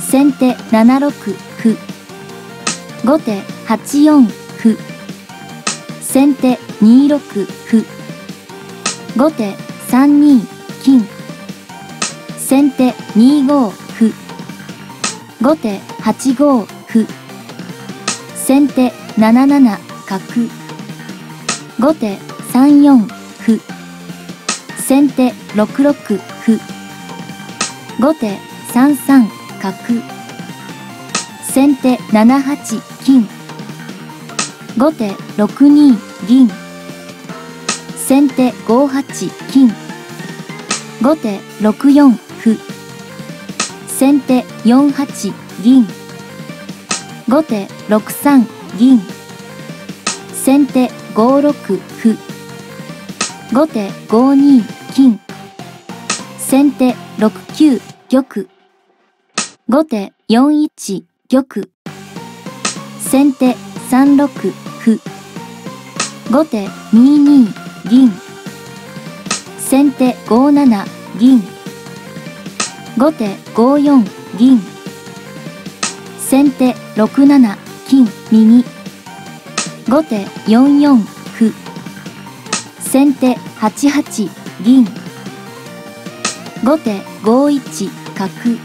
先手7六歩。後手8四歩。先手2六歩。後手3二金。先手2五歩。後手8五歩。先手7七角。後手3四歩。先手6六歩。後手3三角。先手7八金。後手6二銀。先手5八金。後手6四歩。先手4八銀。後手6三銀。先手5六歩。後手5二金。先手6九玉。後手4一玉。先手3六歩。後手2二銀。先手5七銀。後手5四銀。先手6七金右。後手4四歩。先手8八銀。後手5一角。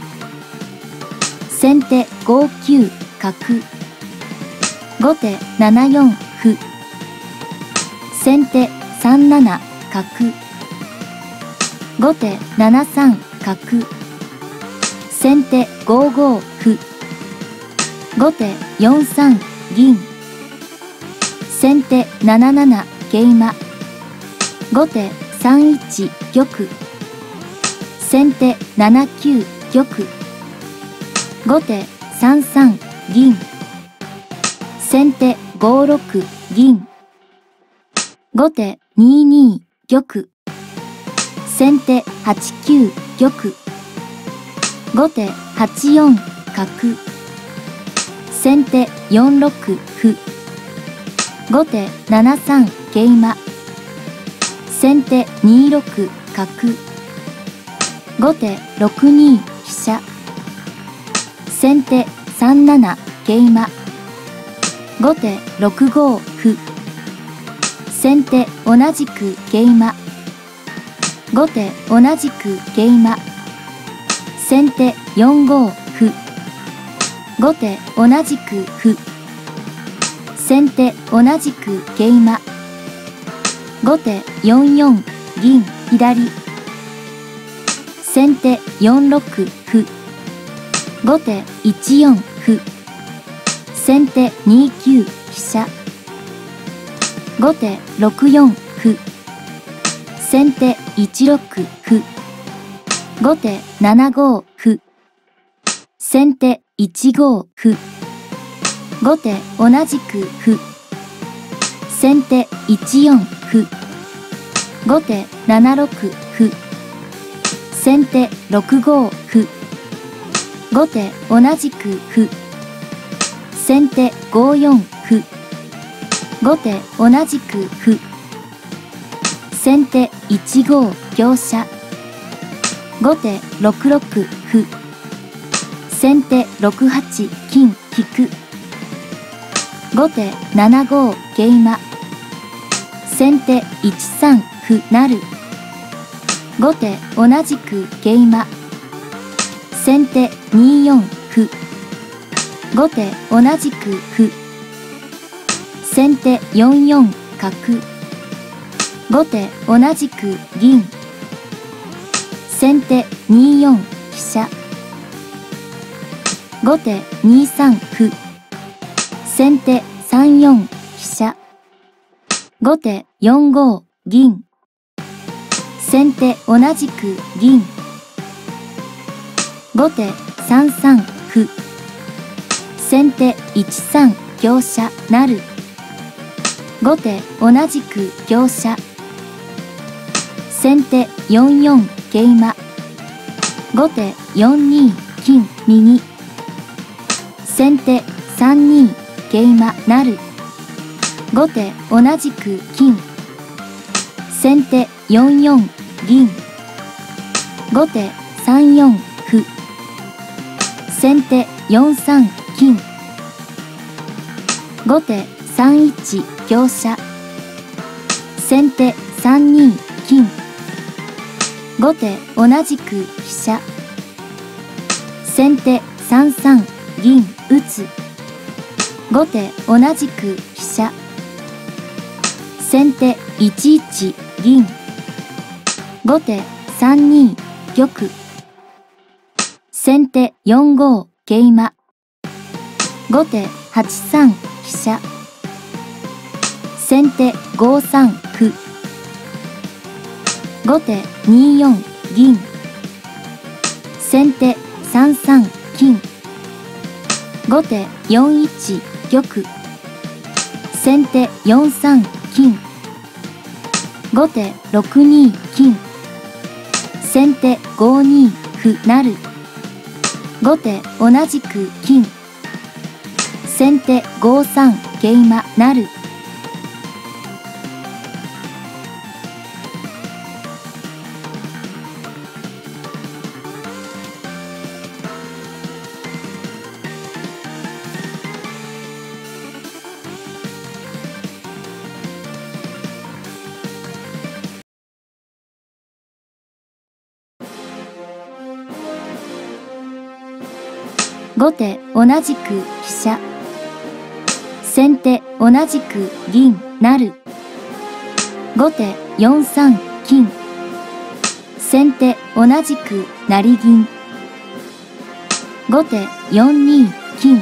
先手5九角。後手7四歩。先手3七角。後手7三角。先手5五歩。後手4三銀。先手7七桂馬。後手3一玉。先手7九玉。後手3三銀。先手5六銀。後手2二玉。先手8九玉。後手8四角。先手4六歩。後手7三桂馬。先手2六角。後手6二飛車。先手3七桂馬。後手6五歩。先手同じく桂馬。後手同じく桂馬。先手4五歩。後手同じく歩。先手同じく桂馬。後手4四銀左。先手4六歩。後手1四歩。先手2九飛車。後手6四歩。先手1六歩。後手7五歩。先手1五歩。後手同じく歩。先手1四歩。後手7六歩。先手6五歩。後手同じく歩。先手5四歩。後手同じく歩。先手1五香車。後手6六歩。先手6八金引く。後手7五桂馬。先手1三歩成。後手同じく桂馬。先手2四歩。後手同じく歩。先手4四角。後手同じく銀。先手2四飛車。後手2三歩。先手3四飛車。後手4五銀。先手同じく銀。後手3三歩。先手1三香車成。後手同じく香車。先手4四桂馬。後手4二金右。先手3二桂馬成。後手同じく金。先手4四銀。後手3四歩。 先手4三金。後手3一香車。先手3二金。後手同じく飛車。先手3三銀打つ。後手同じく飛車。先手1一銀。後手3二玉。先手4五桂馬。後手8三飛車。先手5三歩。後手2四銀。先手3三金。後手4一玉。先手4三金。後手6二金。先手5二歩成。後手同じく金。先手5三桂馬成。後手同じく飛車。先手同じく銀成。後手4三金。先手同じく成銀。後手4二金。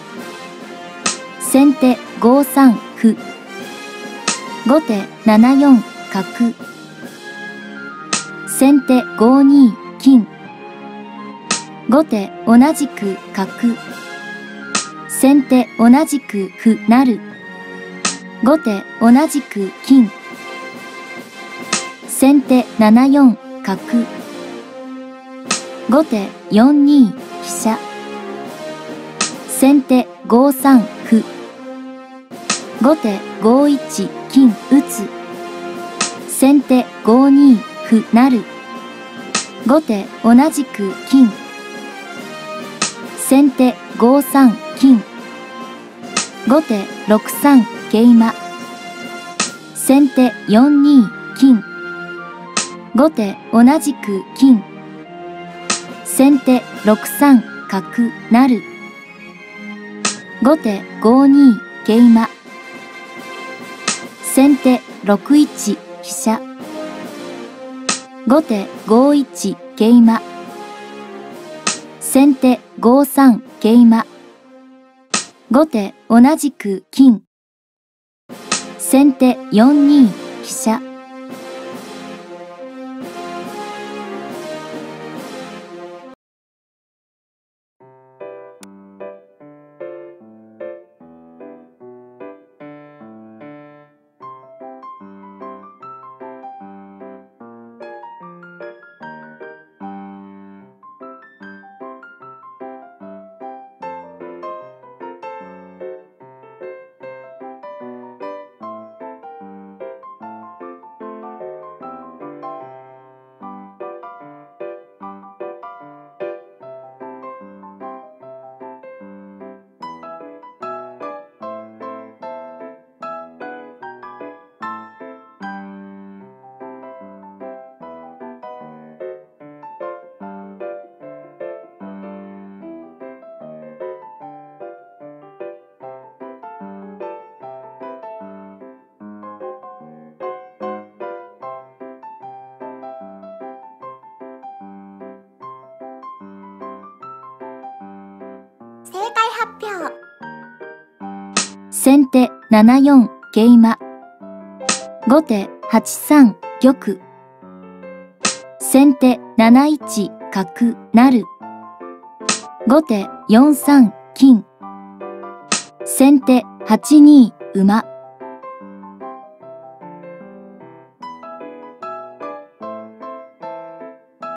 先手5三歩。後手7四角。先手5二金。後手同じく角。先手同じく歩成。後手同じく金。先手7四角。後手4二飛車。先手5三歩。後手5一金打つ。先手5二歩成。後手同じく金。先手5三金。後手6三桂馬。先手4二金。後手同じく金。先手6三角成。後手5二桂馬。先手6一飛車。後手5一桂馬。先手5三桂馬。後手同じく金。先手4二飛車。 正解発表。 先手7四桂馬。後手8三玉。先手7一角成。後手4三金。先手8二馬。